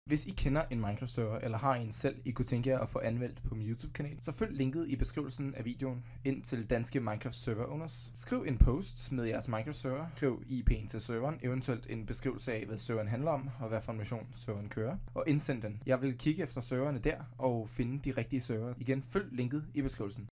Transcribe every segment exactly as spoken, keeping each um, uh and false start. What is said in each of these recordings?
Hvis I kender en Minecraft-server, eller har en selv, I kunne tænke jer at få anmeldt på min YouTube-kanal, så følg linket i beskrivelsen af videoen ind til danske Minecraft-server owners. Skriv en post med jeres Minecraft-server, skriv I P'en til serveren, eventuelt en beskrivelse af, hvad serveren handler om, og hvad for en mission serveren kører, og indsend den. Jeg vil kigge efter serverne der, og finde de rigtige server. Igen, følg linket i beskrivelsen.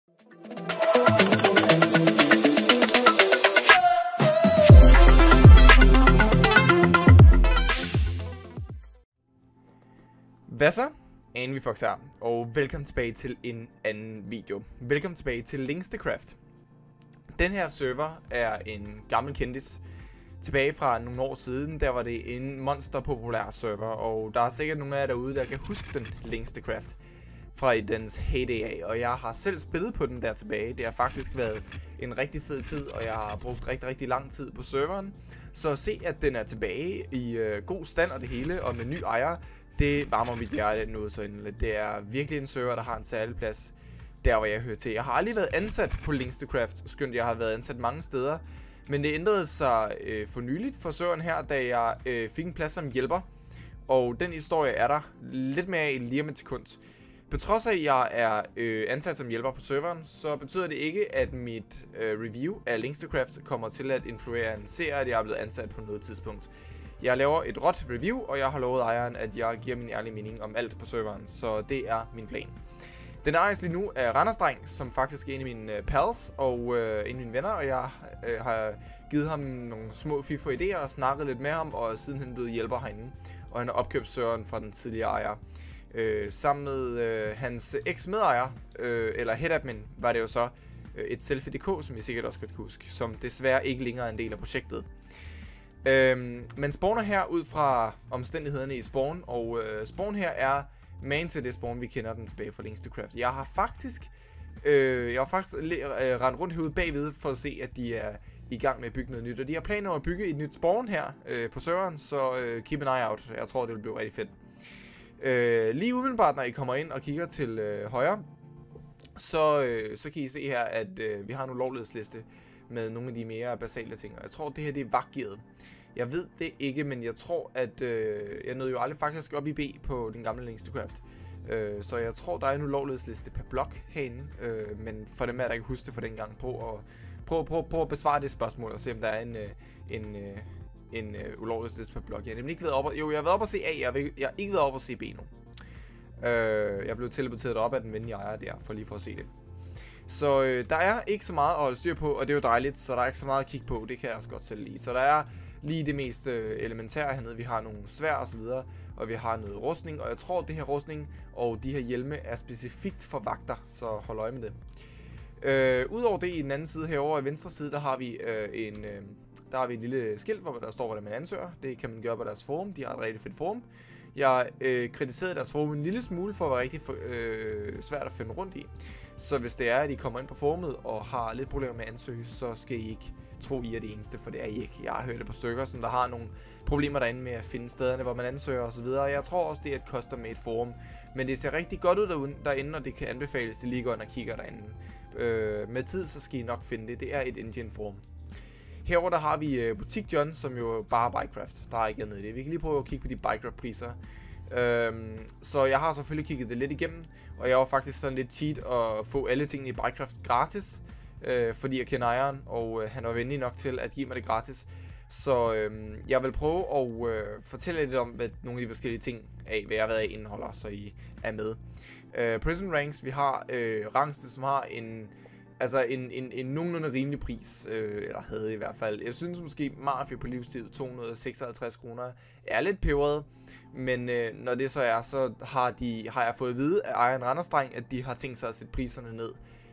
Hvad så? AnviFox her, og velkommen tilbage til en anden video. Velkommen tilbage til Linkstcraft. Den her server er en gammel kendis. Tilbage fra nogle år siden, der var det en monsterpopulær server, og der er sikkert nogle af jer derude, der kan huske den Linkstcraft fra i dens heyday af. Og jeg har selv spillet på den der tilbage. Det har faktisk været en rigtig fed tid, og jeg har brugt rigtig, rigtig lang tid på serveren. Så at se, at den er tilbage i øh, god stand og det hele, og med ny ejer, det varmer mit hjerte noget så endeligt. Det er virkelig en server, der har en særlig plads der, hvor jeg hører til. Jeg har aldrig været ansat på Linkstcraft, skønt jeg har været ansat mange steder. Men det ændrede sig øh, for nyligt for serveren her, da jeg øh, fik en plads som hjælper. Og den historie er der lidt mere i lige om et sekund. På trods af, at jeg er øh, ansat som hjælper på serveren, så betyder det ikke, at mit øh, review af Linkstcraft kommer til at influere en seer, at jeg er blevet ansat på noget tidspunkt. Jeg laver et råt review, og jeg har lovet ejeren, at jeg giver min ærlige mening om alt på serveren, så det er min plan. Den ejes lige nu af Randersdreng, som faktisk er en af mine uh, pals og uh, en af mine venner, og jeg uh, har givet ham nogle små fifre idéer og snakket lidt med ham, og siden han blev hjælper herinde, og han har opkøbt serveren fra den tidligere ejer. Uh, sammen med uh, hans eks-medejer, uh, eller headadmin, var det jo så uh, et selfie punktum d k, som I sikkert også godt kan huske, som desværre ikke længere er en del af projektet. Øhm, men spawner her ud fra omstændighederne i spawn, og øh, spawn her er man til det spawn, vi kender den tilbage fra Linkstcraft. Jeg har faktisk, øh, jeg har faktisk øh, rendt rundt herude bagved for at se, at de er i gang med at bygge noget nyt. Og de har planer om at bygge et nyt spawn her øh, på serveren, så øh, keep an eye out. Jeg tror, det vil blive rigtig fedt. Øh, lige umiddelbart, når I kommer ind og kigger til øh, højre, så, øh, så kan I se her, at øh, vi har en ulovlighedsliste med nogle af de mere basale ting. Og jeg tror, det her det er vagtgearet. Jeg ved det ikke, men jeg tror, at øh, jeg nåede jo aldrig faktisk op i B på den gamle Linkstcraft. Øh, så jeg tror, der er en ulovlighedsliste per blok herinde. Øh, men for dem, der ikke huske det fra dengang, prøv at, prøv, prøv, prøv at besvare det spørgsmål og se, om der er en, en, en, en uh, ulovlighedsliste per blok. Jeg har nemlig ikke været op og, jo, jeg har været op og se A, jeg har, jeg har ikke været op og se B nu. Øh, jeg blev teleporteret op af den venlige ejer der, for lige for at se det. Så øh, der er ikke så meget at holde styr på, og det er jo dejligt, så der er ikke så meget at kigge på, det kan jeg også godt selv lide. Så der er lige det mest øh, elementære hernede, vi har nogle sværd og så videre, og vi har noget rustning, og jeg tror, det her rustning og de her hjelme er specifikt for vagter, så hold øje med det. Øh, Udover det, i den anden side herovre i venstre side, der har vi øh, en, øh, der har vi et lille skilt, hvor der står, hvordan man ansøger. Det kan man gøre på deres forum, de har et rigtig fedt forum. Jeg øh, kritiserede deres forum en lille smule for at være rigtig for, øh, svært at finde rundt i. Så hvis det er, at I kommer ind på forumet og har lidt problemer med at ansøge, så skal I ikke tro, I er det eneste, for det er I ikke. Jeg har hørt det på stykker, som der har nogle problemer derinde med at finde stederne, hvor man ansøger osv. Jeg tror også, det er et custom-made forum. Men det ser rigtig godt ud derinde, og det kan anbefales, at I lige går ind og kigger derinde. Øh, med tid, så skal I nok finde det. Det er et engine forum. Herover der har vi uh, Butik John, som jo bare er Bycraft. Der er ikke andet i det. Vi kan lige prøve at kigge på de Bycraft priser. Øhm, så jeg har selvfølgelig kigget det lidt igennem, og jeg var faktisk sådan lidt cheat at få alle tingene i Bycraft gratis, øh, fordi jeg kender ejeren, og øh, han var venlig nok til at give mig det gratis. Så øh, jeg vil prøve at øh, fortælle lidt om, hvad nogle af de forskellige ting af, hvad jeg hvad jeg indeholder, så I er med. Øh, Prison Ranks, vi har øh, Rangste, som har en altså en, en, en nogenlunde rimelig pris, øh, eller havde i hvert fald. Jeg synes måske Mafia på livstid to hundrede og seksoghalvtreds kroner er lidt peberet, men øh, når det så er, så har, de, har jeg fået at vide af ejeren Randersdreng, at de har tænkt sig at sætte priserne ned,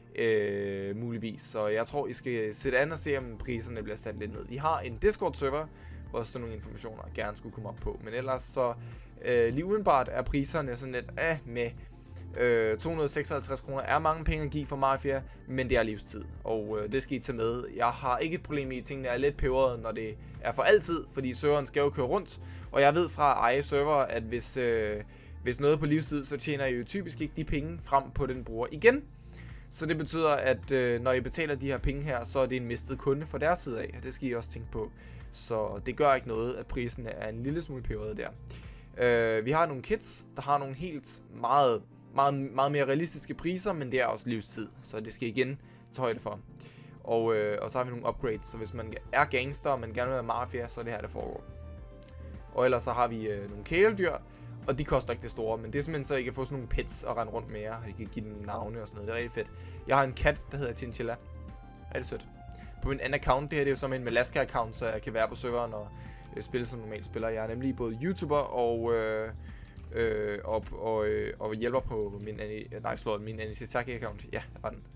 øh, muligvis. Så jeg tror, I skal sætte an og se, om priserne bliver sat lidt ned. De har en Discord-server, hvor sådan nogle informationer gerne skulle komme op på, men ellers så øh, lige udenbart er priserne sådan lidt af øh, med. Øh, to hundrede og seksoghalvtreds kroner er mange penge at give for Mafia, men det er livstid, og øh, det skal I tage med. Jeg har ikke et problem i, at tingene er lidt peberet, når det er for altid, fordi serveren skal jo køre rundt, og jeg ved fra eje server, at hvis, øh, hvis noget er på livstid, så tjener I jo typisk ikke de penge frem på den bruger igen. Så det betyder, at øh, når I betaler de her penge her, så er det en mistet kunde fra deres side af, og det skal I også tænke på. Så det gør ikke noget, at prisen er en lille smule peberet der. Uh, vi har nogle kits, der har nogle helt meget, meget, meget mere realistiske priser, men det er også livstid, så det skal igen tage højde for. Og, øh, og så har vi nogle upgrades, så hvis man er gangster, og man gerne vil være mafia, så er det her, det foregår. Og ellers så har vi øh, nogle kæledyr, og de koster ikke det store, men det er simpelthen så, I kan få sådan nogle pets og rende rundt med jer, og I kan give dem navne og sådan noget, det er rigtig fedt. Jeg har en kat, der hedder Chinchilla. Er det sødt? På min anden account, det her det er jo som en Malaska-account, så jeg kan være på serveren og øh, spille som normalt spiller. Jeg er nemlig både YouTuber og, øh, øh, og, og, øh, og hjælper på min, nej, slået, min Anisitaki-account. Ja, der var den.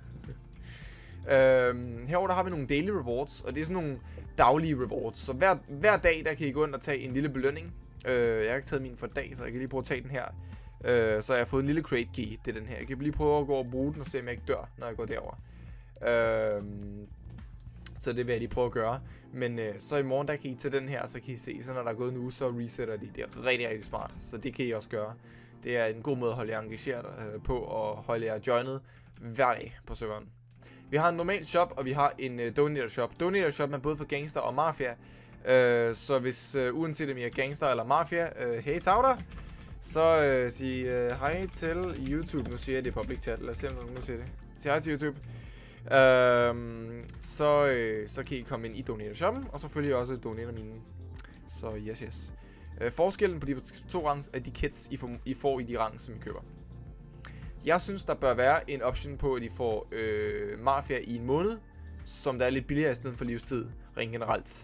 Øhm, herovre der har vi nogle daily rewards, og det er sådan nogle daglige rewards. Så hver, hver dag der kan I gå ind og tage en lille belønning. øh, Jeg har ikke taget min for i dag, så jeg kan lige prøve at tage den her. øh, Så jeg har fået en lille crate key, det er den her. Jeg kan lige prøve at gå og bruge den og se om jeg ikke dør, når jeg går derover. øhm, Så det vil jeg lige prøve at gøre. Men øh, så i morgen der kan I tage den her, så kan I se, så når der er gået en uge, så resetter de. Det er rigtig rigtig smart, så det kan I også gøre. Det er en god måde at holde jer engageret øh, på, og holde jer joinet hver dag på serveren. Vi har en normal shop, og vi har en uh, donator shop. Donator shop er både for gangster og mafia. Uh, så hvis, uh, uanset om I er gangster eller mafia, uh, hey Tauder, så uh, sig uh, hej til YouTube. Nu siger jeg det i public chat, lad os se om der er nogen, der siger det. Sig hej til YouTube. Uh, så, uh, så kan I komme ind i donator shoppen, og selvfølgelig også donator mine. Så yes, yes. Uh, forskellen på de to rangs er de kits, I får, I får i de rangs, som I køber. Jeg synes, der bør være en option på, at I får øh, mafia i en måned, som der er lidt billigere i stedet for livstid, rent generelt.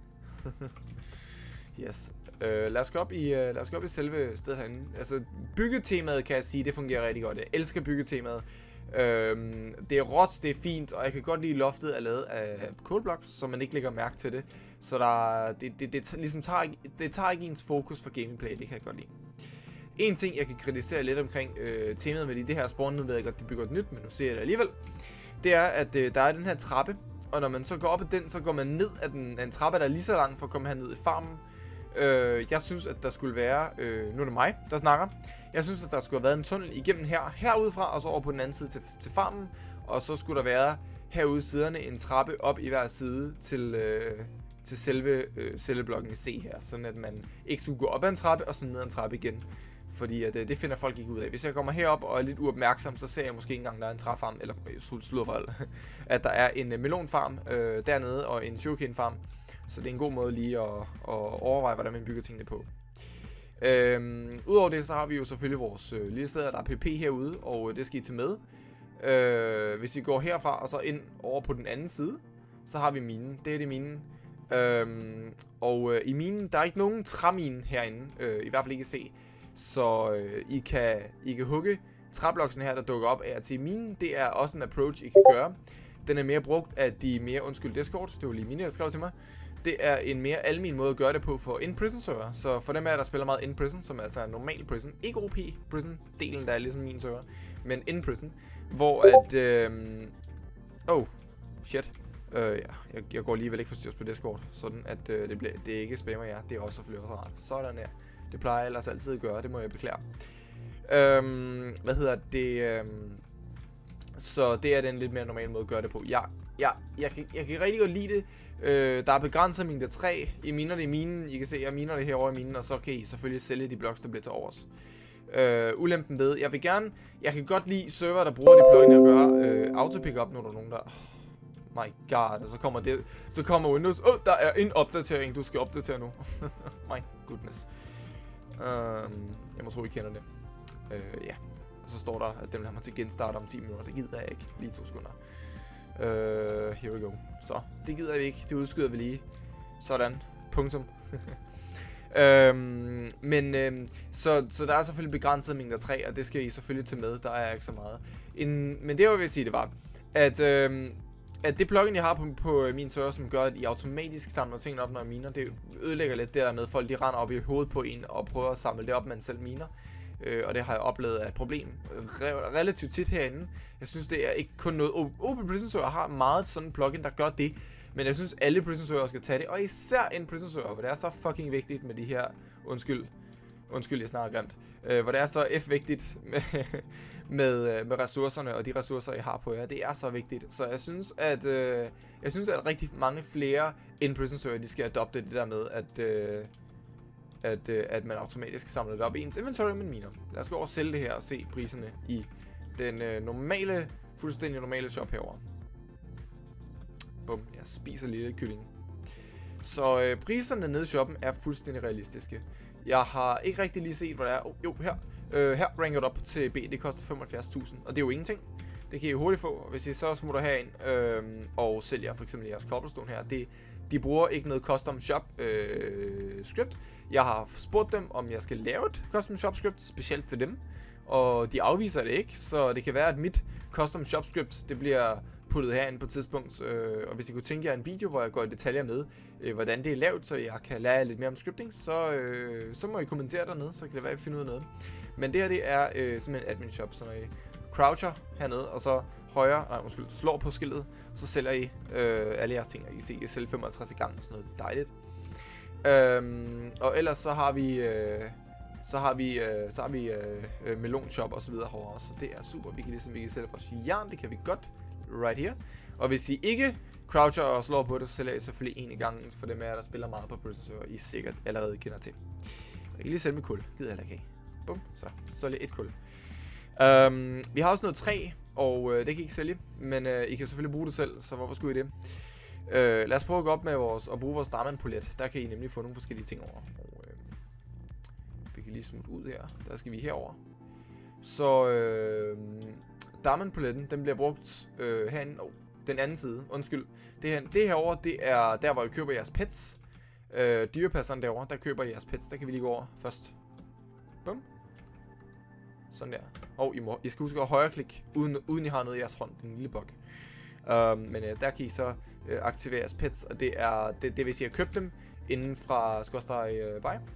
Yes. Øh, lad os gå op i, øh, lad os gå op i selve stedet herinde. Altså, byggetemaet kan jeg sige, det fungerer rigtig godt. Jeg elsker byggetemaet. Øh, det er råt, det er fint, og jeg kan godt lide, loftet er lavet af codeblocks, så man ikke lægger mærke til det. Så der, det, det, det, ligesom tager, det tager ikke ens fokus for gameplay, det kan jeg godt lide. En ting, jeg kan kritisere lidt omkring øh, temaet med det her spawn, nu ved jeg godt, de bygger et nyt, men nu ser jeg det alligevel. Det er, at øh, der er den her trappe, og når man så går op ad den, så går man ned ad den, af en trappe, der er lige så lang for at komme herned i farmen. Øh, jeg synes, at der skulle være, øh, nu er det mig, der snakker. Jeg synes, at der skulle have været en tunnel igennem her, herudfra, og så over på den anden side til, til farmen. Og så skulle der være herude siderne en trappe op i hver side til... Øh, til selve øh, celleblokken i C her, sådan at man ikke skulle gå op ad en trappe og så ned ad en trappe igen. Fordi at, øh, det finder folk ikke ud af. Hvis jeg kommer herop og er lidt uopmærksom, så ser jeg måske ikke engang, der er en træfarm, eller øh, sluddervold, at der er en øh, melonfarm øh, dernede og en sugarcane farm. Så det er en god måde lige at, at overveje, hvordan man bygger tingene på. Øhm, Udover det, så har vi jo selvfølgelig vores øh, lille sted, der er P P herude, og øh, det skal I tage med. Øh, hvis vi går herfra og så ind over på den anden side, så har vi minen. Det er det minen. Øhm, og øh, i minen, der er ikke nogen træmine herinde, øh, i hvert fald ikke at se. Så øh, I, kan, I kan hugge træbloksen her, der dukker op af til minen. Det er også en approach, I kan gøre. Den er mere brugt af de mere, undskyld Discord, det var lige mine, der skrev til mig. Det er en mere almen måde at gøre det på for in-prison server. Så for dem af jer, der spiller meget in-prison, som altså er normal prison, ikke O P prison delen, der er ligesom min server, men in-prison, hvor at, øh, oh, shit. Uh, ja, jeg, jeg går alligevel ikke forstyrres på Discord, sådan at uh, det, bliver, det ikke spammer jer. Det er også selvfølgelig også rart. Sådan her. Det plejer jeg ellers altid at gøre, det må jeg beklage. Um, hvad hedder det? Um, så det er den lidt mere normale måde at gøre det på. Ja, ja, jeg, kan, jeg kan rigtig godt lide det. Uh, der er begrænset mine træ. I miner det i minen. I kan se, jeg miner det herovre i minen, og så kan I selvfølgelig sælge de blocks, der bliver til overs. Uh, ulempen ved, jeg vil gerne, jeg kan godt lide server, der bruger de plugins at gøre uh, auto-pickup, når der er nogen, der... My god, og så kommer det, så kommer Windows, åh, oh, der er en opdatering, du skal opdatere nu. My goodness. Um, jeg må tro, I kender det. Uh, ja, og så står der, at den vil have mig til genstart om ti minutter. Det gider jeg ikke, lige to sekunder. Uh, here we go. Så, det gider vi ikke, det udskyder vi lige. Sådan, punktum. um, men, um, så, så der er selvfølgelig begrænset mængder træ, og det skal I selvfølgelig tage med, der er ikke så meget. En, men det, jeg vil sige, det var, at... Um, at det plugin, jeg har på, på min server, som gør, at I automatisk samler tingene op, når jeg miner, det ødelægger lidt det der med, at folk de render op i hovedet på en og prøver at samle det op, man selv miner. Øh, og det har jeg oplevet af et problem re relativt tit herinde. Jeg synes, det er ikke kun noget... O P Prison Server har meget sådan en plugin, der gør det. Men jeg synes, alle Prison Server skal tage det. Og især en Prison Server, hvor det er så fucking vigtigt med de her... Undskyld. Undskyld, jeg snakker grimt. Øh, hvor det er så f vigtigt med, med, med ressourcerne og de ressourcer, I har på jer. Det er så vigtigt. Så jeg synes, at øh, jeg synes, at rigtig mange flere in-prison server, de skal adopte det der med, at, øh, at, øh, at man automatisk samler det op i ens inventory med miner. Lad os gå over og sælge det her og se priserne i den øh, normale, fuldstændig normale shop herovre. Bum, jeg spiser lille kylling. Så øh, priserne nede i shoppen er fuldstændig realistiske. Jeg har ikke rigtig lige set, hvad det er. Oh, jo, her. Øh, her ranker det op til B. Det koster femoghalvfjerds tusind, og det er jo ingenting. Det kan I hurtigt få, hvis I så smutter herind øh, og sælger for eksempel jeres cobblestone her. Det, de bruger ikke noget custom shop øh, script. Jeg har spurgt dem, om jeg skal lave et custom shop script specielt til dem. Og de afviser det ikke, så det kan være, at mit custom shop script, det bliver puttet herinde på et tidspunkt. Øh, og hvis I kunne tænke jer en video, hvor jeg går i detaljer med, øh, hvordan det er lavet, så jeg kan lære lidt mere om scripting, så, øh, så må I kommentere dernede, så kan det være, at I finder ud af noget. Men det her, det er øh, simpelthen admin shop, så når I croucher hernede, og så højre, nej, undskyld, slår på skiltet, så sælger I øh, alle jeres ting, og I kan se, I kan sælge femoghalvtreds i gang, sådan noget dejligt. Øhm, og ellers så har vi, øh, så har vi, øh, så har vi øh, melonshop og så videre herovre også, så det er super. Vi kan ligesom, vi kan sælge vores jern, det kan vi godt, right here. Og hvis I ikke croucher og slår på det, så sælger I selvfølgelig en i gangen, for dem af jer, der spiller meget på Prison Server, I sikkert allerede kender til. Jeg kan lige sælge med kul, gider heller ikke. Bum, så, så lige et kul. Um, vi har også noget træ, og øh, det kan I ikke sælge, men øh, I kan selvfølgelig bruge det selv, så hvorfor skulle I det? Øh, lad os prøve at gå op med vores, og bruge vores diamond-polet. Der kan I nemlig få nogle forskellige ting over. Og, øh, vi kan lige smutte ud her. Der skal vi herover. Så øh, diamond-poletten, den bliver brugt øh, herinde. Oh, den anden side, undskyld. Det her, det herovre, det er der, hvor I køber jeres pets. Øh, dyrepasseren derovre, der køber I jeres pets. Der kan vi lige gå over først. Bum. Sådan der. Og I, må, I skal huske at højreklik, uden, uden I har noget i jeres hånd. En lille bug. Um, men uh, der kan I så uh, aktivere jeres pets, og det er det, det hvis I har købt dem inden fra skråstreg uh, vej.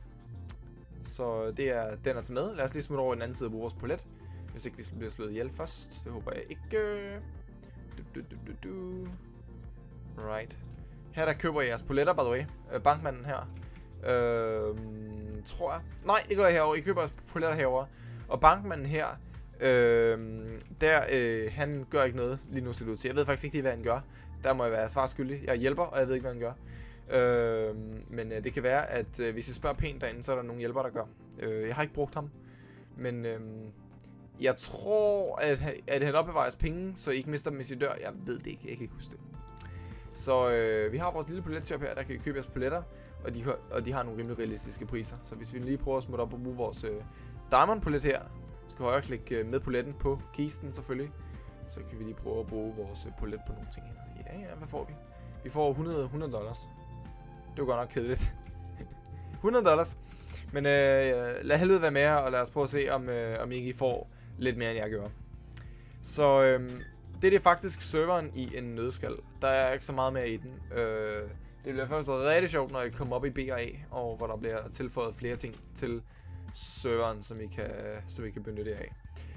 Så det er den er til med. Lad os lige smutte over den anden side og bruge vores polet. Hvis ikke vi bliver slået ihjel først. Det håber jeg ikke. Du, du, du, du, du. Right. Her der køber jeg jeres poletter, by the way. Uh, bankmanden her. Uh, tror jeg. Nej, det gør jeg herovre. I køber jeres poletter herovre. Og bankmanden her, øh, der, øh, han gør ikke noget lige nu, ser det ud til. Jeg ved faktisk ikke lige, hvad han gør. Der må jeg være svarskyldig. Jeg hjælper, og jeg ved ikke, hvad han gør. Øh, men øh, det kan være, at øh, hvis jeg spørger pænt derinde, så er der nogle hjælpere, der gør. Øh, jeg har ikke brugt ham. Men øh, jeg tror, at, at han opbevares penge, så I ikke mister dem, hvis I dør. Jeg ved det ikke. Jeg kan ikke huske det. Så øh, vi har vores lille poletshop her. Der kan I købe jeres poletter. Og de, og de har nogle rimelig realistiske priser. Så hvis vi lige prøver at smutte op og bruge vores øh, diamond polet her, skal højre klikke med poletten på kisten selvfølgelig. Så kan vi lige prøve at bruge vores polet på nogle ting her. Ja, ja, hvad får vi? Vi får hundrede, hundrede dollars. Det var godt nok kedeligt. hundrede dollars. Men øh, lad helvede være med her, og lad os prøve at se, om, øh, om I ikke får lidt mere, end jeg gør. Så øh, det er det faktisk serveren i en nødskal. Der er ikke så meget mere i den. Øh, det bliver først rigtig sjovt, når I kommer op i B og A, og hvor der bliver tilføjet flere ting til serveren, som I kan, som I kan benytte af.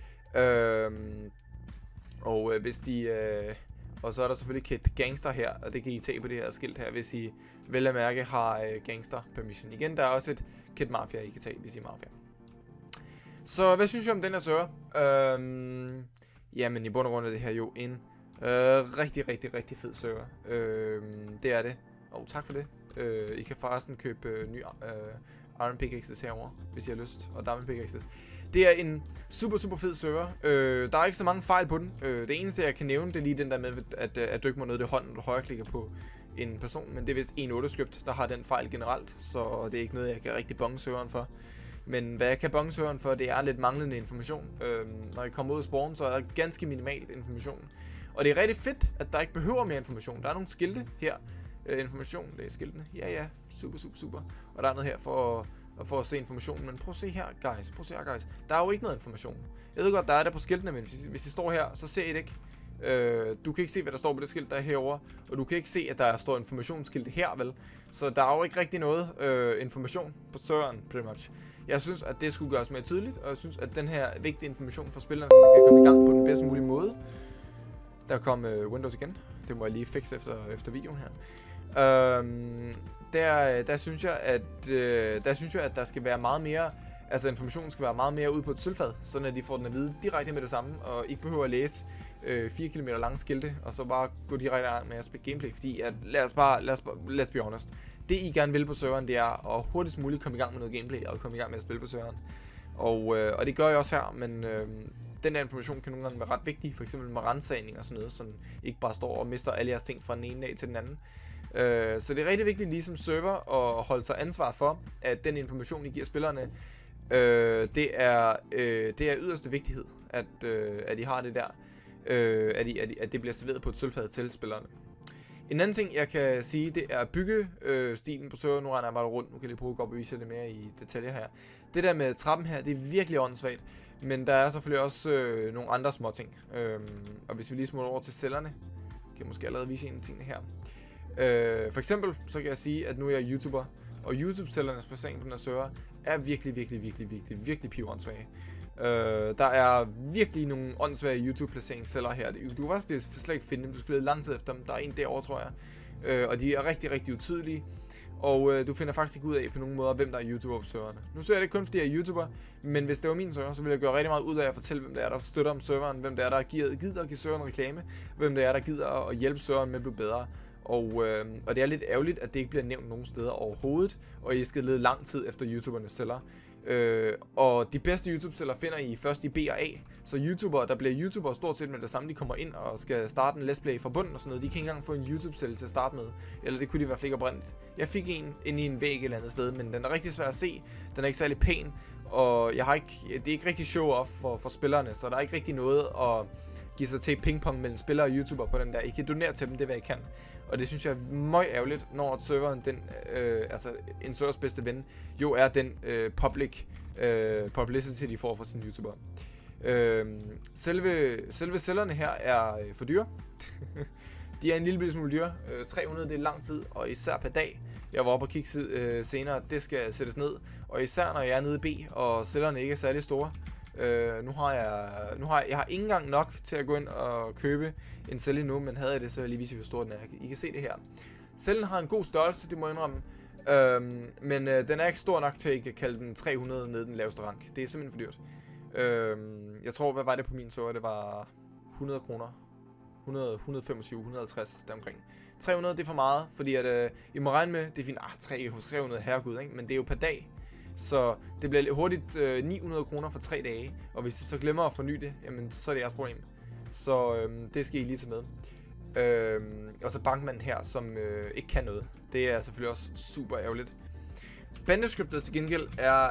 Øhm, og øh, hvis de øh, og så er der selvfølgelig Kit Gangster her, og det kan I tage på det her skilt her, hvis I vel at mærke har øh, Gangster Permission. Igen, der er også et Kit Mafia, I kan tage, hvis I er Mafia. Så hvad synes I om den her server? Øhm, jamen i bund og grund er det her jo en øh, rigtig, rigtig, rigtig fed server. Øhm, det er det. Og tak for det. Øh, I kan forresten købe øh, ny øh, Iron Pickaxes herovre, hvis I har lyst, og Diamond Pickaxes. Det er en super, super fed server. Øh, der er ikke så mange fejl på den. Øh, det eneste, jeg kan nævne, det er lige den der med, at, at dykke mod noget i hånden, når du højreklikker på en person. Men det er vist en punkt otte script, der har den fejl generelt, så det er ikke noget, jeg kan rigtig bonge serveren for. Men hvad jeg kan bonge serveren for, det er lidt manglende information. Øh, når I kommer ud af spawn, så er der ganske minimalt information. Og det er rigtig fedt, at der ikke behøver mere information. Der er nogle skilte her. Øh, information, det er skiltene. Ja, ja, super, super, super. Og der er noget her for at, og for at se informationen. Men prøv at se her, guys. Prøv at se her, guys. Der er jo ikke noget information. Jeg ved godt, der er der på skiltene, men hvis, hvis I står her, så ser I det ikke. Øh, du kan ikke se, hvad der står på det skilt, der er herovre. Og du kan ikke se, at der står informationsskilt her, vel? Så der er jo ikke rigtig noget øh, information på serveren, pretty much. Jeg synes, at det skulle gøres mere tydeligt, og jeg synes, at den her vigtige information for spillerne, så man kan komme i gang på den bedst mulige måde. Der kom øh, Windows igen. Det må jeg lige fikse efter, efter videoen her. Øhm, der, der synes jeg, at øh, der synes jeg, at der skal være meget mere Altså informationen skal være meget mere ude på et sølvfad, sådan at de får den at vide direkte med det samme, og ikke behøver at læse øh, fire kilometer lange skilte, og så bare gå direkte i gang med at spille gameplay, fordi at, lad os bare, lad os bare, let's be honest, det I gerne vil på serveren, det er at hurtigst muligt komme i gang med noget gameplay, og komme i gang med at spille på serveren. Og, øh, og det gør jeg også her, men øh, den der information kan nogle gange være ret vigtig, for eksempel med ransagning og sådan noget, som ikke bare står og mister alle jeres ting fra den ene dag til den anden. Øh, så det er rigtig vigtigt ligesom server at holde sig ansvar for, at den information I giver spillerne, øh, det, er, øh, det er yderste vigtighed, at, øh, at I har det der, øh, at, I, at, I, at det bliver serveret på et sølvfad til spillerne. En anden ting jeg kan sige, det er byggestilen øh, på serveren. Nu regner jeg bare rundt, nu kan jeg lige prøve at gå op og vise det mere i detaljer her. Det der med trappen her, det er virkelig åndssvagt, men der er selvfølgelig også øh, nogle andre små ting. Øhm, og hvis vi lige smutter over til cellerne, kan jeg måske allerede vise en af tingene her. Øh, for eksempel, så kan jeg sige, at nu er jeg YouTuber, og YouTube-cellernes placering på den her server er virkelig, virkelig, virkelig, virkelig, virkelig pivåndssvage. Øh, der er virkelig nogle åndssvage YouTube-placeringsceller her. Du kan faktisk slet ikke finde dem, du skal lede lang tid efter dem. Der er en derovre, tror jeg. Øh, og de er rigtig, rigtig utydelige. Og øh, du finder faktisk ikke ud af på nogen måder, hvem der er YouTuber på serverne. Nu ser jeg det kun, fordi jeg er YouTuber, men hvis det var min server, så ville jeg gøre rigtig meget ud af at fortælle, hvem det er, der støtter om serveren, hvem det er, der gider at give serveren reklame, hvem det er, der gider at hjælpe serveren med at blive bedre. Og, øh, og det er lidt ærgerligt, at det ikke bliver nævnt nogen steder overhovedet, og I skal lede lang tid efter YouTubernes celler. Øh, og de bedste YouTube-celler finder I først i B og A. Så YouTubere, der bliver YouTubere stort set med det samme, de kommer ind og skal starte en let's play fra bunden og sådan noget. De kan ikke engang få en YouTube-celle til at starte med. Eller det kunne de i hvert fald ikke oprindeligt. Jeg fik en inde i en væg et eller andet sted, men den er rigtig svær at se. Den er ikke særlig pæn, og jeg har ikke, det er ikke rigtig show-off for, for spillerne, så der er ikke rigtig noget at give sig til pingpong mellem spillere og YouTubere på den der. I kan donere til dem, det hvad I kan. Og det synes jeg er meget ærgerligt, når serveren, den, øh, altså en servers bedste ven, jo er den øh, public øh, publicity, de får fra sine YouTubere. Øh, selve, selve cellerne her er øh, for dyre. De er en lille smule dyre. Øh, tre hundrede, det er lang tid, og især per dag. Jeg var oppe og kigge øh, senere, det skal sættes ned. Og især når jeg er nede i B, og cellerne ikke er særlig store. Øh, nu har jeg, nu har jeg, jeg har ikke engang nok til at gå ind og købe en celle nu, men havde jeg det, så vil jeg lige vise, hvor stor den er. I kan se det her. Cellen har en god størrelse, det må jeg indrømme. Øhm, men øh, den er ikke stor nok til at I kan kalde den tre hundrede nede den laveste rank. Det er simpelthen for dyrt. Øhm, jeg tror, hvad var det på min server? Det var hundrede kroner. hundrede, hundrede femogtyve, hundrede halvtreds deromkring. tre hundrede, det er for meget, fordi at, øh, I må regne med, det er fint, ah, tre hundrede herregud, ikke? Men det er jo per dag. Så det bliver hurtigt øh, ni hundrede kroner for tre dage, og hvis I så glemmer at forny det, jamen så er det jeres problem. Så øh, det skal I lige tage med. Øh, og så bankmanden her, som øh, ikke kan noget. Det er selvfølgelig også super ærgerligt. Bandescriptet til gengæld er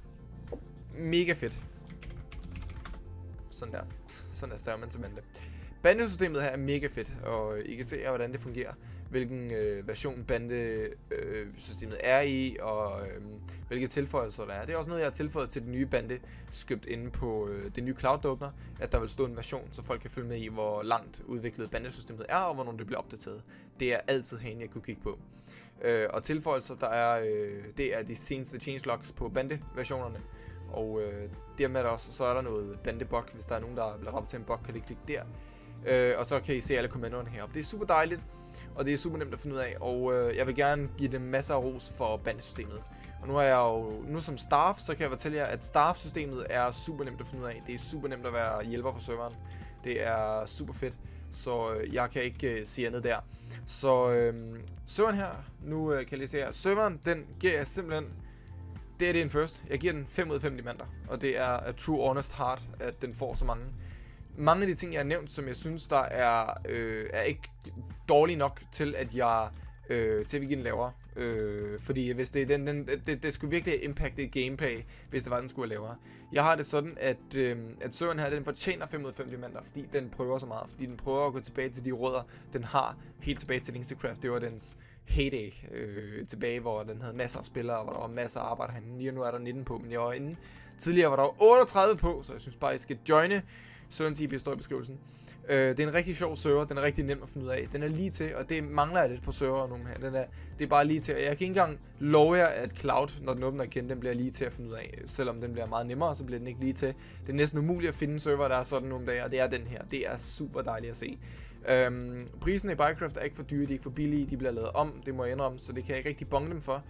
mega fedt. Sådan der. Sådan der staver man til bande. Bandesystemet her er mega fedt, og I kan se her, hvordan det fungerer. Hvilken øh, version bandesystemet øh, er i, og øh, hvilke tilføjelser der er. Det er også noget, jeg har tilføjet til det nye bandescript inde på øh, det nye Cloud Opener, at der vil stå en version, så folk kan følge med i, hvor langt udviklet bandesystemet er, og hvornår det bliver opdateret. Det er altid herinde, jeg kunne kigge på. Øh, og tilføjelser, der er, øh, det er de seneste changelogs på bandeversionerne. Og øh, dermed også, så er der noget bandebug, hvis der er nogen, der bliver ramt til en bug, kan I klikke der. Øh, og så kan I se alle kommandoerne heroppe. Det er super dejligt, og det er super nemt at finde ud af, og øh, jeg vil gerne give dem masser af ros for bandesystemet. Og nu er jeg jo, nu som staff, så kan jeg fortælle jer, at staff-systemet er super nemt at finde ud af. Det er super nemt at være hjælper på serveren. Det er super fedt, så øh, jeg kan ikke øh, sige andet der. Så øh, serveren her, nu øh, kan I se her, serveren, den giver jeg simpelthen, det er det en first. Jeg giver den fem ud af fem diamanter, og det er a true honest heart, at den får så mange. Mange af de ting, jeg har nævnt, som jeg synes, der er, øh, er ikke dårlige nok til, at jeg øh, til at give den lavere. Øh, fordi hvis det, den, den, det, det skulle virkelig impacte gameplay, hvis det var, den skulle være lavere. Jeg har det sådan, at, øh, at serveren her, den fortjener fem ud af fem diamanter, fordi den prøver så meget. Fordi den prøver at gå tilbage til de rødder, den har helt tilbage til Linkstacraft. Det var dens heyday øh, tilbage, hvor den havde masser af spillere, og hvor der var masser af arbejde herinde. Lige nu er der nitten på, men jeg var inde. Tidligere var der otteogtredive på, så jeg synes bare, I skal joine. Serverens I P står i beskrivelsen. Øh, det er en rigtig sjov server, den er rigtig nem at finde ud af. Den er lige til, og det mangler jeg lidt på server nu her. Den er, det er bare lige til, og jeg kan ikke engang love jer, at Cloud, når den åbner igen, den bliver lige til at finde ud af. Selvom den bliver meget nemmere, så bliver den ikke lige til. Det er næsten umuligt at finde en server, der er sådan nogle dage, og det er den her. Det er super dejligt at se. Øhm, priserne i Bycraft er ikke for dyre, de er ikke for billige, de bliver lavet om, det må jeg indrømme, så det kan jeg ikke rigtig bonge dem for.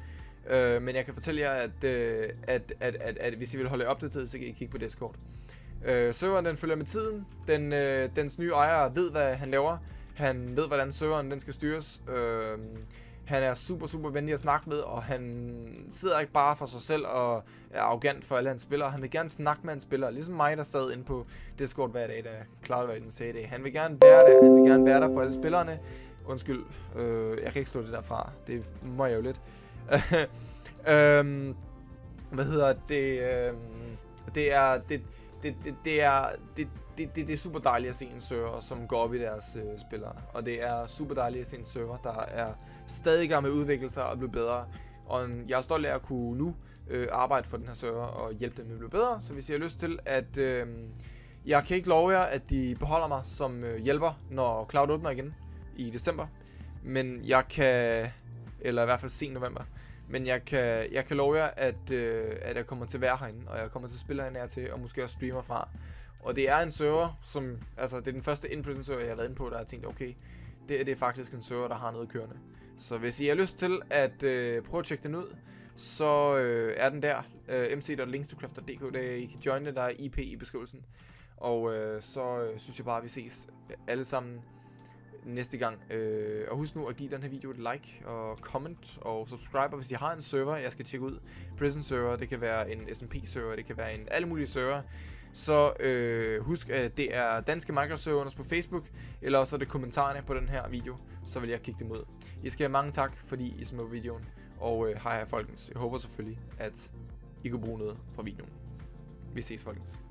Øh, men jeg kan fortælle jer, at, øh, at, at, at, at hvis I vil holde jer opdateret, så kan I kigge på Discord. Øh, serveren den følger med tiden. Den, øh, dens nye ejer ved, hvad han laver. Han ved, hvordan serveren den skal styres. Øh, han er super, super venlig at snakke med, og han sidder ikke bare for sig selv og er arrogant for alle hans spillere. Han vil gerne snakke med hans spillere, ligesom mig, der sad inde på Discord hver dag, da Cloudverden sagde det. Han vil gerne være der, han vil gerne være der for alle spillerne. Undskyld, øh, jeg kan ikke slå det derfra. Det må jeg jo lidt. øhm, hvad hedder det? Øhm, det er det det det det er det det, det det er super dejligt at se en server, som går op i deres øh, spillere, og det er super dejligt at se en server, der er stadig i gang med at udvikle sig og blive bedre. Og jeg er stolt af at kunne nu øh, arbejde for den her server og hjælpe dem med at blive bedre. Så hvis I har lyst til at øh, jeg kan ikke love jer, at de beholder mig som øh, hjælper, når Cloud åbner igen i december, men jeg kan, eller i hvert fald sen november, men jeg kan, jeg kan love jer, at, øh, at jeg kommer til at være herinde, og jeg kommer til at spille herinde af til, og måske også streamer fra. Og det er en server, som, altså det er den første in-person server, jeg har været inde på, der har tænkt, okay, det, det er faktisk en server, der har noget kørende. Så hvis I har lyst til at øh, prøve at tjekke den ud, så øh, er den der, øh, m c punktum linkstocraft punktum d k, der I kan joine, der er I P i beskrivelsen. Og øh, så øh, synes jeg bare, at vi ses alle sammen næste gang. Øh, og husk nu at give den her video et like og comment og subscribe, hvis I har en server, jeg skal tjekke ud. Prison server, det kan være en S M P server, det kan være en alle mulige server. Så øh, husk, at det er danske Minecraft-serverne på Facebook, eller også er det kommentarerne på den her video, så vil jeg kigge dem ud. I skal have mange tak, fordi I så med videoen, og øh, hej hej folkens. Jeg håber selvfølgelig, at I kunne bruge noget fra videoen. Vi ses folkens.